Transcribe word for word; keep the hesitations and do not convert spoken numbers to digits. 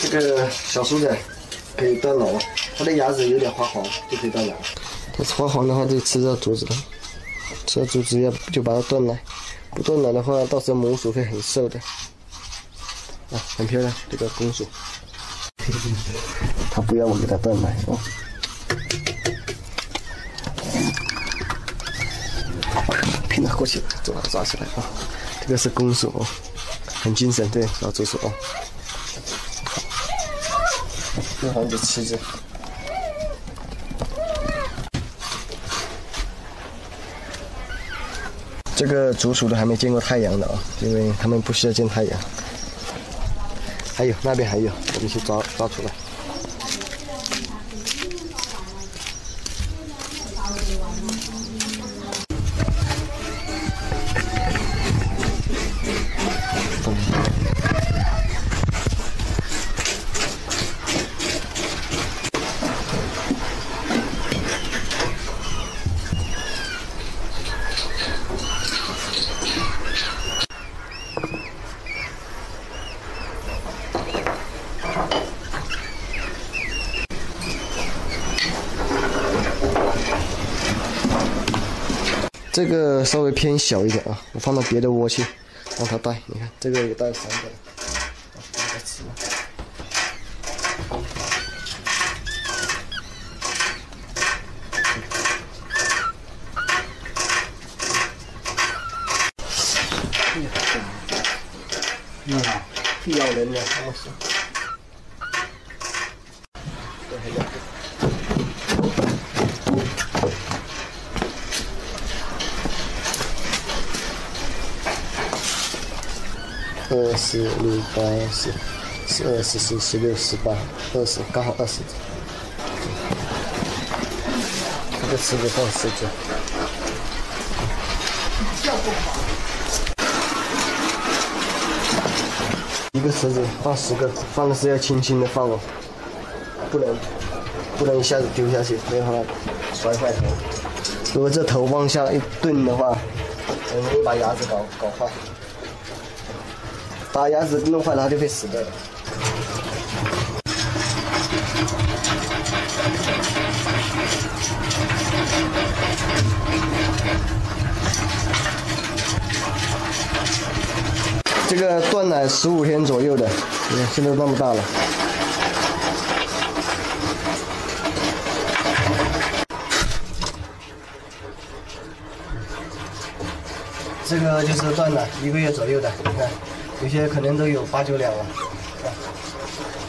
这个小薯仔可以断奶了，它的牙齿有点发黄，就可以断奶了。它发黄的话就吃到竹子了，吃到竹子要就把它断奶，不断奶的话，到时候母鼠会很瘦的。啊，很漂亮，这个公鼠。它不要我给它断奶哦。拼了过去了，抓抓起来啊！这个是公鼠哦，很精神，对，老竹鼠哦。用黄子吃着。这个竹鼠都还没见过太阳的啊，因为它们不需要见太阳。还有那边还有，我们去抓抓出来。这个稍微偏小一点啊，我放到别的窝去，让它带。你看，这个也带三个了，啊，再吃了。嗯，咬人了，我说。对，还有。二十六八十，十二十四十六十八二十，刚好二十只。这个池子放十只。一个池子放十个，放的是要轻轻的放哦，不能不能一下子丢下去，没有办法摔坏头。如果这头往下一顿的话，很容易把牙齿搞搞坏。把牙齿弄坏了，它就会死掉了。这个断奶十五天左右的，你看现在那么大了。这个就是断奶一个月左右的，你看。有些可能都有八九两了，